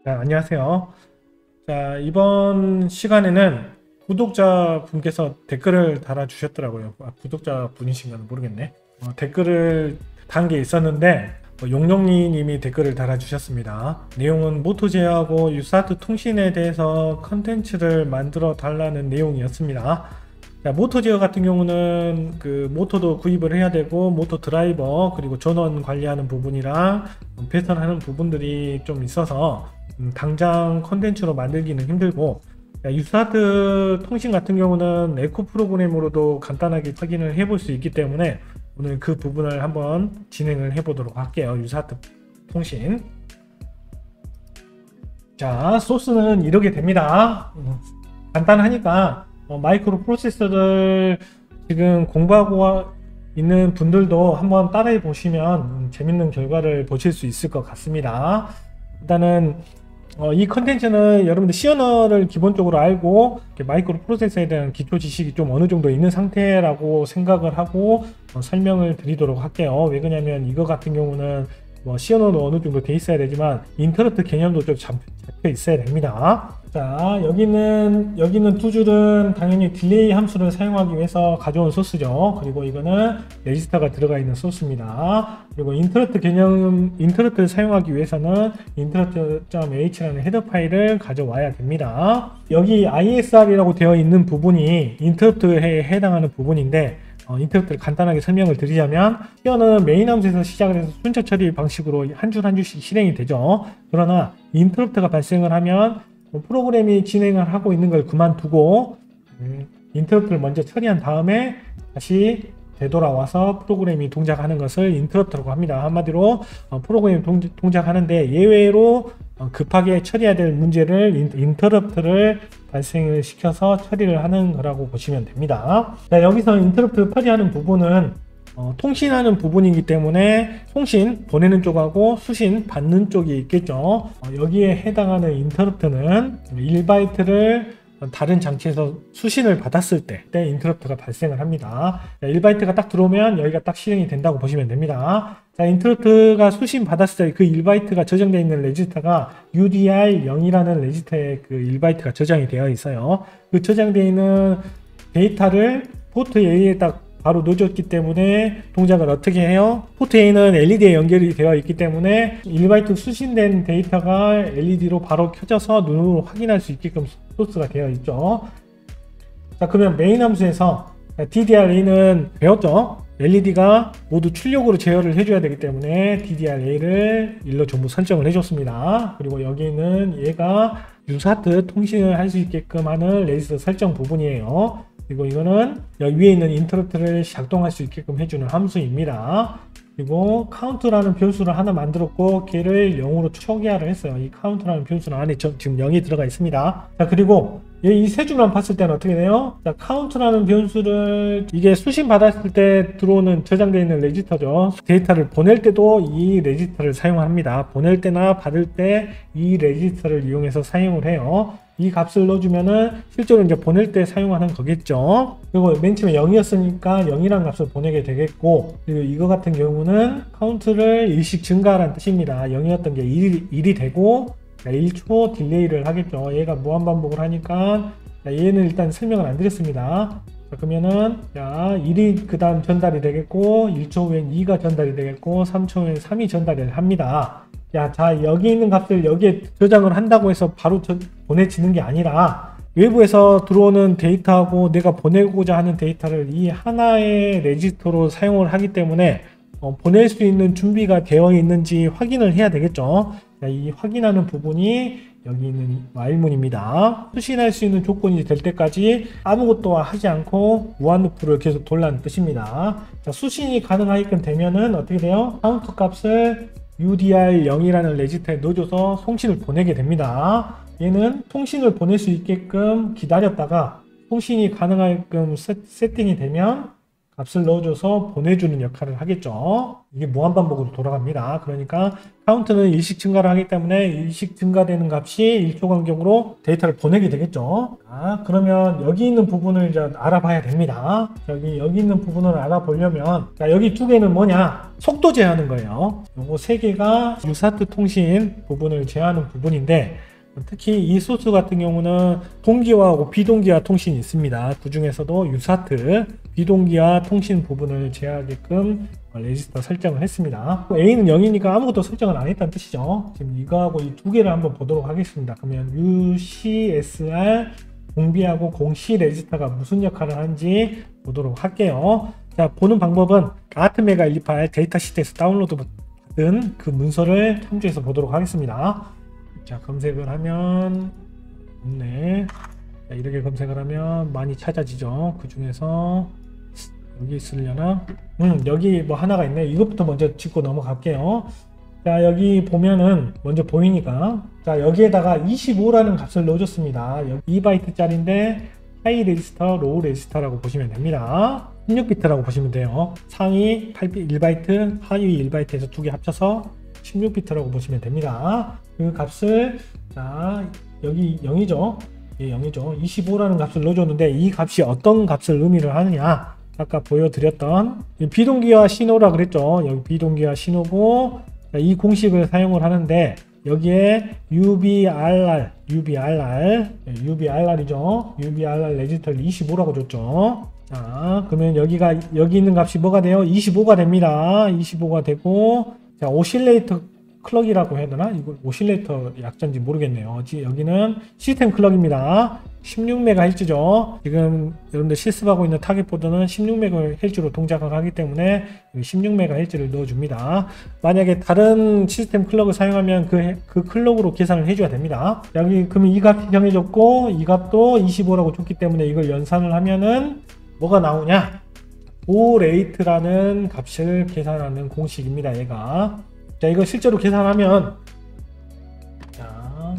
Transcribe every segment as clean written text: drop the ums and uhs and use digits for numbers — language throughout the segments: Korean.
자, 안녕하세요. 자, 이번 시간에는 구독자분께서 댓글을 달아주셨더라고요. 구독자 분이신가는 모르겠네. 댓글을 단 게 있었는데, 용용리님이 댓글을 달아주셨습니다. 내용은 모토 제어하고 유사트 통신에 대해서 컨텐츠를 만들어 달라는 내용이었습니다. 자, 모토 제어 같은 경우는 그 모토도 구입을 해야 되고 모토 드라이버 그리고 전원 관리하는 부분이랑 배선하는 부분들이 좀 있어서 당장 컨텐츠로 만들기는 힘들고, 유사트 통신 같은 경우는 에코 프로그램으로도 간단하게 확인을 해볼 수 있기 때문에 오늘 그 부분을 한번 진행을 해보도록 할게요. 유사트 통신. 자, 소스는 이렇게 됩니다. 간단하니까 마이크로 프로세서를 지금 공부하고 있는 분들도 한번 따라해 보시면 재밌는 결과를 보실 수 있을 것 같습니다. 일단은 이 컨텐츠는 여러분들 C 언어를 기본적으로 알고 마이크로 프로세서에 대한 기초 지식이 좀 어느 정도 있는 상태라고 생각을 하고 설명을 드리도록 할게요. 왜 그러냐면 이거 같은 경우는 C 언어도 어느 정도 돼 있어야 되지만 인터럽트 개념도 좀 잡혀 있어야 됩니다. 자, 여기는 두 줄은 당연히 딜레이 함수를 사용하기 위해서 가져온 소스죠. 그리고 이거는 레지스터가 들어가 있는 소스입니다. 그리고 인터럽트를 사용하기 위해서는 interrupt.h라는 헤더 파일을 가져와야 됩니다. 여기 ISR이라고 되어 있는 부분이 인터럽트에 해당하는 부분인데, 인터럽트를 간단하게 설명을 드리자면, Here는 메인 함수에서 시작을 해서 순차 처리 방식으로 한 줄 한 줄씩 실행이 되죠. 그러나 인터럽트가 발생을 하면 프로그램이 진행을 하고 있는 걸 그만두고 인터럽트를 먼저 처리한 다음에 다시 되돌아와서 프로그램이 동작하는 것을 인터럽트라고 합니다. 한마디로 프로그램이 동작하는데 예외로 급하게 처리해야 될 문제를 인터럽트를 발생을 시켜서 처리를 하는 거라고 보시면 됩니다. 자, 여기서 인터럽트를 처리하는 부분은 통신하는 부분이기 때문에 통신 보내는 쪽하고 수신 받는 쪽이 있겠죠. 여기에 해당하는 인터럽트는 1바이트를 다른 장치에서 수신을 받았을 때 인터럽트가 발생을 합니다. 1바이트가 딱 들어오면 여기가 딱 실행이 된다고 보시면 됩니다. 자, 인터럽트가 수신 받았을 때 그 1바이트가 저장되어 있는 레지스터가 UDR0이라는 레지스터에 그 1바이트가 저장이 되어 있어요. 그 저장되어 있는 데이터를 포트 A에 딱 바로 넣어줬기 때문에 동작을 어떻게 해요? 포트 A는 LED에 연결이 되어 있기 때문에 1바이트 수신된 데이터가 LED로 바로 켜져서 눈으로 확인할 수 있게끔 소스가 되어 있죠. 자, 그러면 메인 함수에서 DDR-A는 배웠죠? LED가 모두 출력으로 제어를 해줘야 되기 때문에 DDR-A를 1로 전부 설정을 해줬습니다. 그리고 여기는 얘가 유사트 통신을 할 수 있게끔 하는 레지스터 설정 부분이에요. 그리고 이거는 여기 위에 있는 인터럽트를 작동할 수 있게끔 해주는 함수입니다. 그리고 카운트라는 변수를 하나 만들었고 걔를 0으로 초기화를 했어요. 이 카운트라는 변수는 안에 지금 0이 들어가 있습니다. 자, 그리고 이 세 줄만 봤을 때는 어떻게 돼요? 자, 카운트라는 변수를 이게 수신 받았을 때 들어오는 저장되어 있는 레지스터죠. 데이터를 보낼 때도 이 레지스터를 사용합니다. 보낼 때나 받을 때 이 레지스터를 이용해서 사용을 해요. 이 값을 넣어주면은 실제로 이제 보낼 때 사용하는 거겠죠. 그리고 맨 처음에 0이었으니까 0이라는 값을 보내게 되겠고, 그리고 이거 같은 경우는 카운트를 일씩 증가하라는 뜻입니다. 0이었던 게 1이 되고 1초 딜레이를 하겠죠. 얘가 무한반복을 하니까 얘는 일단 설명을 안 드렸습니다. 자, 그러면은 1이 그 다음 전달이 되겠고 1초 후엔 2가 전달이 되겠고 3초 후엔 3이 전달을 합니다. 자, 여기 있는 값들 여기에 저장을 한다고 해서 바로 보내지는 게 아니라 외부에서 들어오는 데이터하고 내가 보내고자 하는 데이터를 이 하나의 레지스터로 사용을 하기 때문에 보낼 수 있는 준비가 되어 있는지 확인을 해야 되겠죠. 자, 이 확인하는 부분이 여기 있는 while문입니다. 수신할 수 있는 조건이 될 때까지 아무것도 하지 않고 무한루프를 계속 돌라는 뜻입니다. 자, 수신이 가능하게끔 되면은 어떻게 돼요? 카운트 값을 UDR0이라는 레지스터에 넣어줘서 통신을 보내게 됩니다. 얘는 통신을 보낼 수 있게끔 기다렸다가 통신이 가능하게끔 세팅이 되면 값을 넣어줘서 보내주는 역할을 하겠죠. 이게 무한반복으로 돌아갑니다. 그러니까 카운트는 일씩 증가를 하기 때문에 일씩 증가되는 값이 1초 간격으로 데이터를 보내게 되겠죠. 그러면 여기 있는 부분을 이제 알아봐야 됩니다. 여기 있는 부분을 알아보려면 여기 두 개는 뭐냐? 속도 제한하는 거예요. 요거 세 개가 유사트 통신 부분을 제한하는 부분인데, 특히 이 소스 같은 경우는 동기화하고 비동기화 통신이 있습니다. 그 중에서도 유사트 비동기화 통신 부분을 제어하게끔 레지스터 설정을 했습니다. A는 0이니까 아무것도 설정을 안 했다는 뜻이죠. 지금 이거하고 이 두 개를 한번 보도록 하겠습니다. 그러면 UCSR 공비하고 공시 레지스터가 무슨 역할을 하는지 보도록 할게요. 자, 보는 방법은 아트메가 128 데이터 시트에서 다운로드 받은 그 문서를 참조해서 보도록 하겠습니다. 자, 검색을 하면 없네. 자, 이렇게 검색을 하면 많이 찾아지죠. 그 중에서 여기 있으려나? 여기 뭐 하나가 있네. 이것부터 먼저 짚고 넘어갈게요. 자, 여기 보면은 먼저 보이니까, 자, 여기에다가 25라는 값을 넣어줬습니다. 여기 2바이트 짜리인데 하이 레지스터, 로우 레지스터라고 보시면 됩니다. 16비트라고 보시면 돼요. 상위 1바이트, 하위 1바이트에서 두 개 합쳐서 16비트라고 보시면 됩니다. 그 값을, 자, 여기 0이죠. 예, 0이죠. 25라는 값을 넣어줬는데 이 값이 어떤 값을 의미를 하느냐? 아까 보여드렸던 비동기화 신호라 그랬죠. 여기 비동기화 신호고, 자, 이 공식을 사용을 하는데 여기에 UBRR이죠. UBRR 레지스터를 25라고 줬죠. 자, 그러면 여기 있는 값이 뭐가 돼요? 25가 됩니다. 25가 되고, 자, 오실레이터 클럭이라고 해야 되나? 이거 오실레이터 약자인지 모르겠네요. 여기는 시스템 클럭입니다. 16MHz죠. 지금 여러분들 실습하고 있는 타겟보드는 16MHz로 동작을 하기 때문에 16MHz를 넣어줍니다. 만약에 다른 시스템 클럭을 사용하면 그 클럭으로 계산을 해줘야 됩니다. 여기 그러면 이 값이 정해졌고 이 값도 25라고 줬기 때문에 이걸 연산을 하면은 뭐가 나오냐? 보레이트라는 값을 계산하는 공식입니다. 얘가. 자, 이거 실제로 계산하면, 자,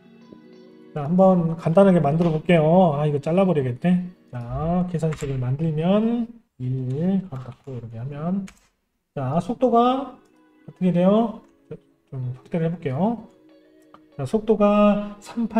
한번 간단하게 만들어 볼게요. 이거 잘라버리겠네. 자, 계산식을 만들면 1 닫고 이렇게 하면, 자, 속도가 어떻게 돼요? 좀 확대를 해볼게요. 자, 속도가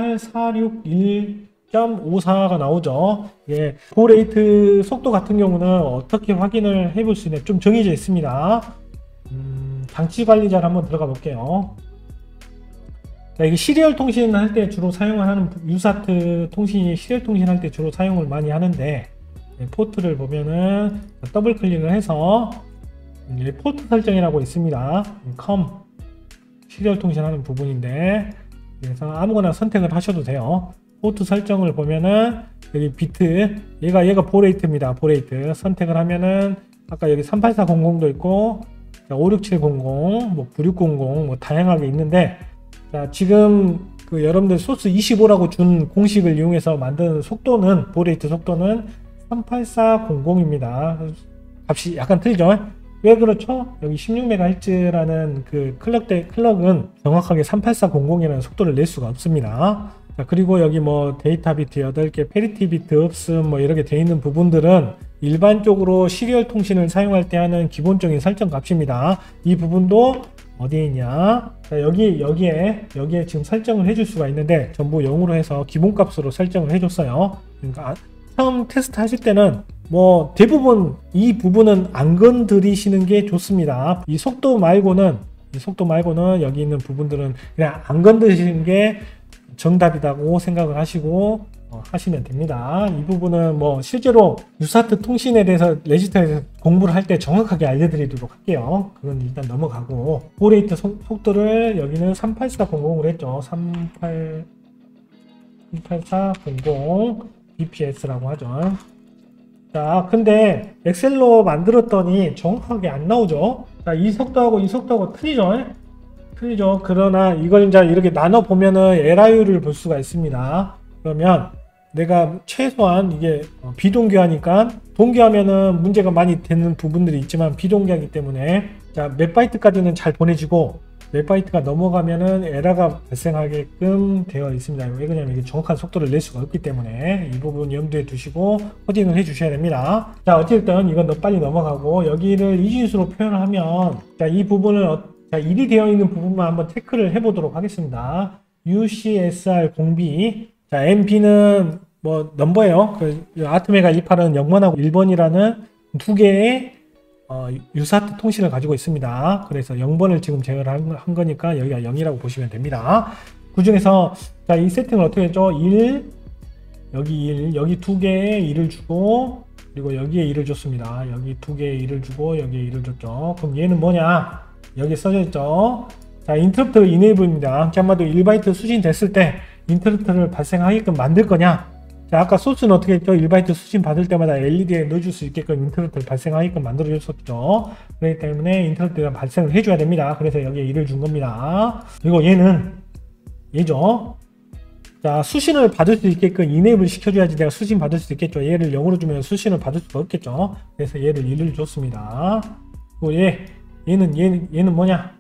38461.54가 나오죠. 예, 보레이트 속도 같은 경우는 어떻게 확인을 해볼 수 있냐? 좀 정해져 있습니다. 장치 관리자를 한번 들어가 볼게요. 자, 이게 시리얼 통신할 때 주로 사용을 하는 유사트 통신이 시리얼 통신할 때 주로 사용을 많이 하는데, 포트를 보면은 더블 클릭을 해서 포트 설정이라고 있습니다. 시리얼 통신하는 부분인데, 그래서 아무거나 선택을 하셔도 돼요. 포트 설정을 보면은 여기 비트, 얘가 보레이트입니다. 보레이트 선택을 하면은 아까 여기 38400도 있고 56700, 뭐 9600, 뭐 다양하게 있는데, 자, 지금 그 여러분들 소스 25라고 준 공식을 이용해서 만든 속도는, 보레이트 속도는 38400입니다. 값이 약간 틀리죠? 왜 그렇죠? 여기 16MHz라는 그 클럭은 정확하게 38400이라는 속도를 낼 수가 없습니다. 자, 그리고 여기 뭐 데이터 비트 8개, 페리티 비트 없음, 뭐 이렇게 되어 있는 부분들은 일반적으로 시리얼 통신을 사용할 때 하는 기본적인 설정 값입니다. 이 부분도 어디에 있냐? 자, 여기에 지금 설정을 해줄 수가 있는데 전부 0으로 해서 기본값으로 설정을 해줬어요. 그러니까 처음 테스트 하실 때는 뭐 대부분 이 부분은 안 건드리시는 게 좋습니다. 이 속도 말고는 여기 있는 부분들은 그냥 안 건드리시는 게 정답이라고 생각을 하시고 하시면 됩니다. 이 부분은 뭐 실제로 유사트 통신에 대해서 레지스터에서 공부를 할 때 정확하게 알려드리도록 할게요. 그건 일단 넘어가고, 보레이트 속도를 여기는 38400으로 했죠. 38400 bps라고 하죠. 자, 근데 엑셀로 만들었더니 정확하게 안 나오죠. 자, 이 속도하고 틀리죠. 그러나 이걸 이제 이렇게 나눠 보면은 LIU를 볼 수가 있습니다. 그러면 내가 최소한 이게 비동기화니까, 동기화면은 문제가 많이 되는 부분들이 있지만 비동기화이기 때문에, 자, 몇 바이트까지는 잘 보내지고 몇 바이트가 넘어가면은 에러가 발생하게끔 되어 있습니다. 왜 그러냐면 이게 정확한 속도를 낼 수가 없기 때문에 이 부분 염두에 두시고 코딩을 해 주셔야 됩니다. 자, 어쨌든 이건 빨리 넘어가고 여기를 이진수로 표현을 하면 자, 이 부분을 자, 1이 되어 있는 부분만 한번 체크를 해 보도록 하겠습니다. UCSR 공비. 자, MP는 뭐 넘버예요. 그 아트메가 18은 0번하고 1번이라는 두 개의 유사트 통신을 가지고 있습니다. 그래서 0번을 지금 제어를 한 거니까 여기가 0이라고 보시면 됩니다. 그 중에서 자, 이 세팅을 어떻게 했죠? 1, 여기 1, 여기 두 개의 1을 주고 그리고 여기에 1을 줬습니다. 여기 두 개의 1을 주고 여기에 1을 줬죠. 그럼 얘는 뭐냐? 여기 써져 있죠. 자, 인터럽트 이네이블입니다. 한마디로 1바이트 수신됐을 때 인터럽트를 발생하게끔 만들 거냐? 자, 아까 소스는 어떻게 했죠? 1바이트 수신 받을 때마다 LED에 넣어줄 수 있게끔 인터럽트를 발생하게끔 만들어줬었죠. 그렇기 때문에 인터럽트가 발생을 해줘야 됩니다. 그래서 여기에 1을 준 겁니다. 그리고 얘죠. 자, 수신을 받을 수 있게끔 이네이블 시켜줘야지 내가 수신 받을 수 있겠죠. 얘를 0으로 주면 수신을 받을 수가 없겠죠. 그래서 얘를 1을 줬습니다. 그리고 얘는 뭐냐?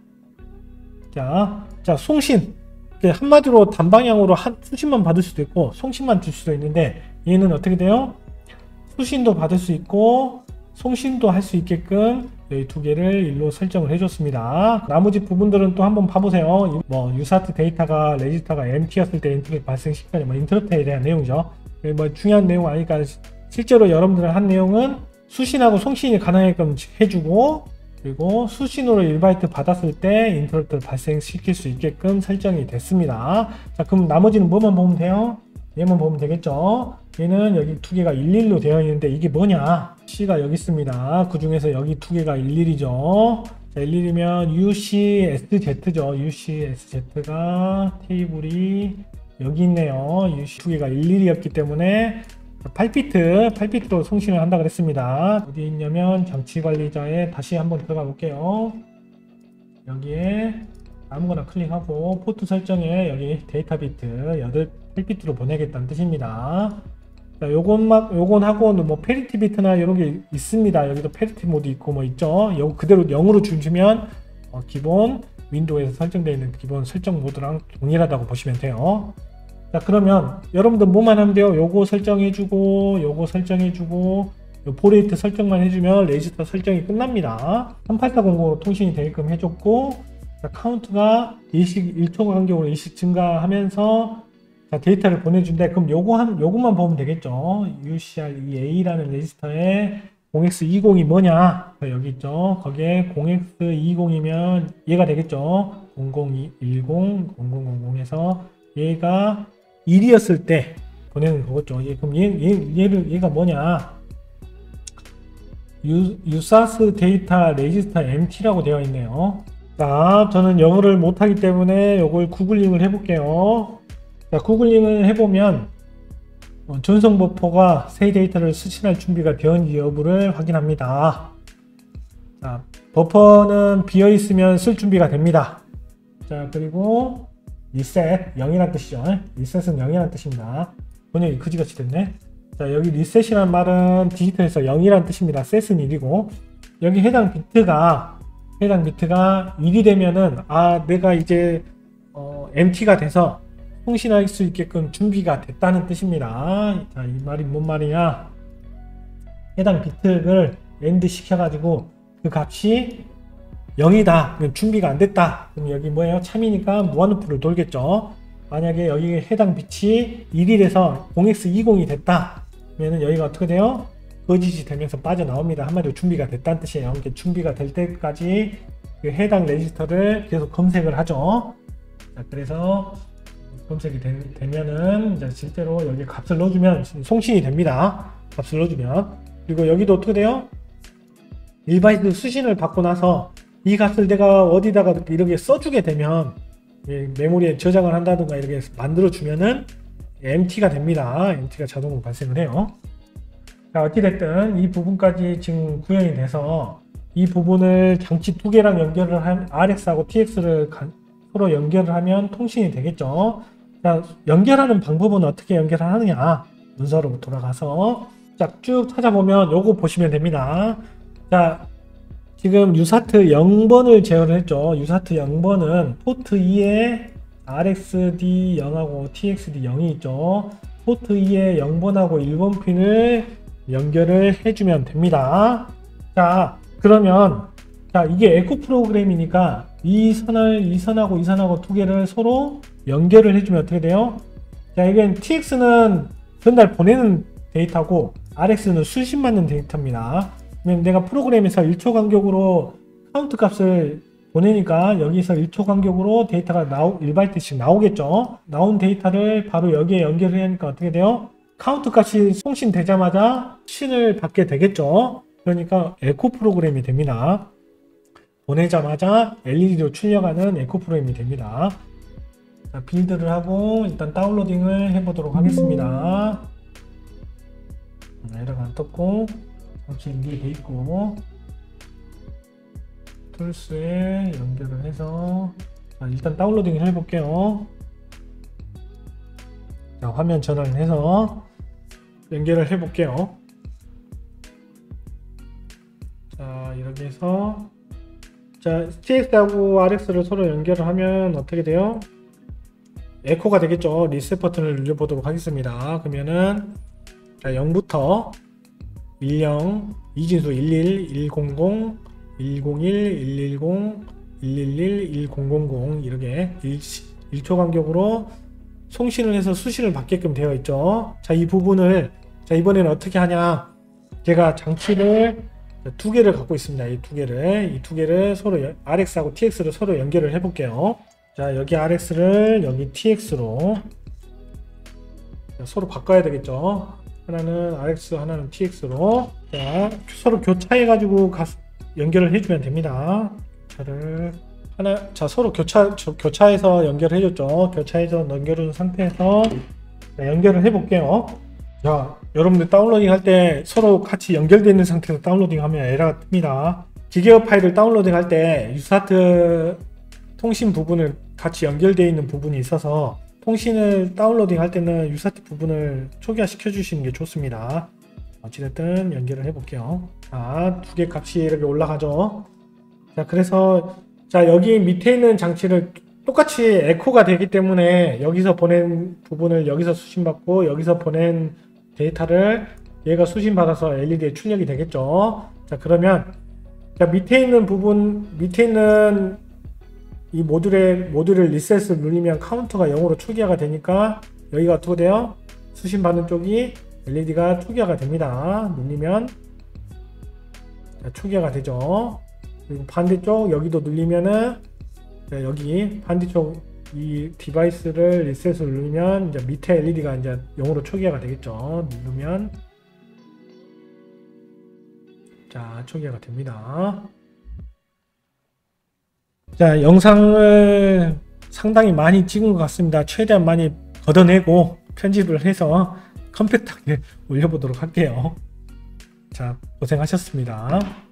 자, 송신. 한마디로 단방향으로 수신만 받을 수도 있고 송신만 줄 수도 있는데 얘는 어떻게 돼요? 수신도 받을 수 있고 송신도 할 수 있게끔 여기 두 개를 일로 설정을 해줬습니다. 나머지 부분들은 또 한번 봐보세요. 뭐 유사트 데이터가 레지스터가 MT였을 때 인터럽트 발생시키는 뭐 인터럽트에 대한 내용이죠. 뭐 중요한 내용 아니까 실제로 여러분들은 한 내용은 수신하고 송신이 가능하게끔 해주고 그리고 수신호로 1바이트 받았을 때 인터럽트를 발생시킬 수 있게끔 설정이 됐습니다. 자, 그럼 나머지는 뭐만 보면 돼요? 얘만 보면 되겠죠? 얘는 여기 두 개가 11로 되어 있는데 이게 뭐냐? C가 여기 있습니다. 그 중에서 여기 두 개가 11이죠. 자, 11이면 UCSZ죠. UCSZ가 테이블이 여기 있네요. UC 두 개가 11이었기 때문에 8비트로 송신을 한다 그랬습니다. 어디 있냐면 장치관리자에 다시 한번 들어가 볼게요. 여기에 아무거나 클릭하고 포트 설정에 여기 데이터 비트 8비트로 보내겠다는 뜻입니다. 자, 요건 하고 뭐 페리티 비트나 이런 게 있습니다. 여기도 페리티 모드 있고 뭐 있죠. 요 그대로 0으로 주시면 기본 윈도우에서 설정되어 있는 기본 설정 모드랑 동일하다고 보시면 돼요. 자, 그러면 여러분들 뭐만 하면 돼요? 요거 설정해주고 요거 설정해주고 요 포레이트 설정만 해주면 레지스터 설정이 끝납니다. 38400으로 통신이 되게끔 해줬고 자, 카운트가 일식 1초 간격으로 일식 증가하면서 자, 데이터를 보내준대. 그럼 요것만 보면 되겠죠. UCR2A라는 레지스터에 0x20이 뭐냐? 여기 있죠. 거기에 0x20이면 얘가 되겠죠. 0010, 0000에서 얘가 1이었을 때 보내는 거겠죠. 그럼 얘가 뭐냐? 유사스 데이터 레지스터 MT라고 되어 있네요. 자, 저는 영어를 못하기 때문에 이걸 구글링을 해볼게요. 자, 구글링을 해보면 전송 버퍼가 새 데이터를 수신할 준비가 되었는지 여부를 확인합니다. 자, 버퍼는 비어있으면 쓸 준비가 됩니다. 자, 그리고 리셋 0이란 뜻이죠. 리셋은 0이란 뜻입니다. 번역이 그지같이 됐네. 자, 여기 리셋이란 말은 디지털에서 0이란 뜻입니다. 셋은 1이고 여기 해당 비트가 1이 되면은 내가 이제 MT가 돼서 통신할 수 있게끔 준비가 됐다는 뜻입니다. 자, 이 말이 뭔 말이냐? 해당 비트를 엔드 시켜가지고 그 값이 0이다. 그럼 준비가 안 됐다. 그럼 여기 뭐예요? 참이니까 무한루프를 돌겠죠. 만약에 여기 해당 빛이 1이 돼서 0x20이 됐다. 그러면 여기가 어떻게 돼요? 거짓이 되면서 빠져나옵니다. 한마디로 준비가 됐다는 뜻이에요. 이렇게 준비가 될 때까지 그 해당 레지스터를 계속 검색을 하죠. 자, 그래서 검색이 되면은 이제 실제로 여기 값을 넣어주면 송신이 됩니다. 값을 넣어주면. 그리고 여기도 어떻게 돼요? 1바이트 수신을 받고 나서 이 값을 내가 어디다가 이렇게 써주게 되면 메모리에 저장을 한다든가 이렇게 만들어주면은 MT가 됩니다. MT가 자동으로 발생을 해요. 자, 어찌됐든 이 부분까지 지금 구현이 돼서 이 부분을 장치 두 개랑 연결을 한 RX하고 TX를 서로 연결을 하면 통신이 되겠죠. 자, 연결하는 방법은 어떻게 연결을 하느냐? 문서로 돌아가서 자, 쭉 찾아보면 요거 보시면 됩니다. 자, 지금 유사트 0번을 제어를 했죠. 유사트 0번은 포트 2에 RxD 0하고 TxD 0이 있죠. 포트 2에 0번하고 1번 핀을 연결을 해주면 됩니다. 자, 그러면 자, 이게 에코 프로그램이니까 이 선하고 이 선하고 두 개를 서로 연결을 해주면 어떻게 돼요? 자, 이건 TX는 전달 보내는 데이터고 RX는 수신 받는 데이터입니다. 그러면 내가 프로그램에서 1초 간격으로 카운트 값을 보내니까 여기서 1초 간격으로 데이터가 1바이트씩 나오겠죠. 나온 데이터를 바로 여기에 연결을 하니까 어떻게 돼요? 카운트 값이 송신되자마자 신을 받게 되겠죠. 그러니까 에코 프로그램이 됩니다. 보내자마자 LED로 출력하는 에코 프로그램이 됩니다. 자, 빌드를 하고 일단 다운로딩을 해보도록 하겠습니다. 에러가 안 떴고 잠시 연결돼 있고 툴스에 연결을 해서 자, 일단 다운로딩을 해볼게요. 자, 화면 전환을 해서 연결을 해볼게요. 자, 이렇게 해서 자, TX하고 RX를 서로 연결을 하면 어떻게 돼요? 에코가 되겠죠. 리셋 버튼을 눌러보도록 하겠습니다. 그러면은 자, 0부터 10, 이진수 11, 100, 101, 110, 111, 1000 이렇게 1초 간격으로 송신을 해서 수신을 받게끔 되어 있죠. 자, 이 부분을 자, 이번에는 어떻게 하냐? 제가 장치를 두 개를 갖고 있습니다. 이 두 개를 서로 RX하고 TX를 서로 연결을 해 볼게요. 자, 여기 RX를 여기 TX로 서로 바꿔야 되겠죠. 하나는 RX, 하나는 TX로 자, 서로 교차해 가지고 연결을 해주면 됩니다. 자, 서로 교차해서 연결을 해줬죠. 교차해서 연결한 상태에서 자, 연결을 해볼게요. 자, 여러분들 다운로딩 할 때 서로 같이 연결되어 있는 상태에서 다운로딩 하면 에러가 뜹니다. 기계어 파일을 다운로딩 할 때 유사트 통신 부분을 같이 연결되어 있는 부분이 있어서 통신을 다운로딩 할 때는 유사트 부분을 초기화 시켜 주시는 게 좋습니다. 어찌됐든 연결을 해 볼게요. 자, 두 개 값이 이렇게 올라가죠. 자, 그래서 자, 여기 밑에 있는 장치를 똑같이 에코가 되기 때문에 여기서 보낸 부분을 여기서 수신받고 여기서 보낸 데이터를 얘가 수신받아서 LED에 출력이 되겠죠. 자, 그러면 자, 밑에 있는 부분, 밑에 있는 이 모듈을 리셋을 누르면 카운터가 0으로 초기화가 되니까 여기가 어떻게 돼요? 수신받는 쪽이 LED가 초기화가 됩니다. 누르면 자, 초기화가 되죠. 그리고 반대쪽 여기도 누르면은 자, 여기 반대쪽 이 디바이스를 리셋을 누르면 이제 밑에 LED가 이제 0으로 초기화가 되겠죠. 누르면 자, 초기화가 됩니다. 자, 영상을 상당히 많이 찍은 것 같습니다. 최대한 많이 걷어내고 편집을 해서 컴팩트하게 올려보도록 할게요. 자, 고생하셨습니다.